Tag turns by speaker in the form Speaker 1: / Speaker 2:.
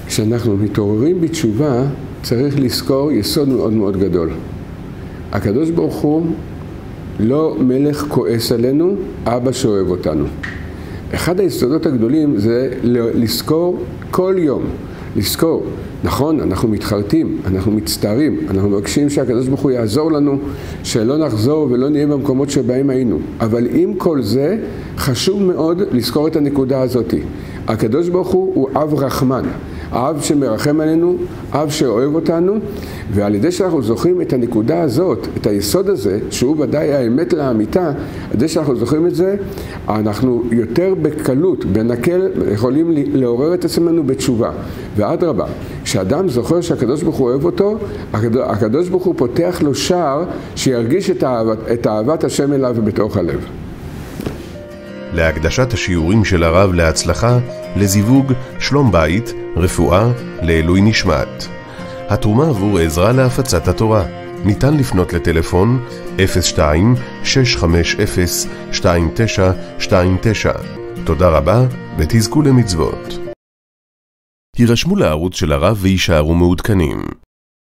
Speaker 1: כשאנחנו מתעוררים בתשובה, צריך לזכור יסוד מאוד מאוד גדול. הקדוש ברוך הוא לא מלך כועס עלינו, אבא שאוהב אותנו. אחד היסודות הגדולים זה לזכור כל יום. לזכור, נכון, אנחנו מתחרטים, אנחנו מצטערים, אנחנו מבקשים שהקדוש ברוך הוא יעזור לנו, שלא נחזור ולא נהיה במקומות שבהם היינו. אבל עם כל זה, חשוב מאוד לזכור את הנקודה הזאת. הקדוש ברוך הוא אב רחמן, אב שמרחם עלינו, אב שאוהב אותנו, ועל ידי שאנחנו זוכרים את הנקודה הזאת, את היסוד הזה, שהוא ודאי האמת לאמיתה, על ידי שאנחנו זוכרים את זה, אנחנו יותר בקלות, בנקל, יכולים לעורר את עצמנו בתשובה. ואדרבה, כשאדם זוכר שהקדוש ברוך הוא אוהב אותו, הקדוש ברוך הוא פותח לו שער שירגיש את אהבת השם אליו בתוך הלב.
Speaker 2: להקדשת השיעורים של הרב להצלחה, לזיווג, שלום בית, רפואה, לעילוי נשמת. התרומה עבור עזרה להפצת התורה. ניתן לפנות לטלפון 02-650-2929. תודה רבה ותזכו למצוות. הירשמו לערוץ של הרב וישארו מעודכנים.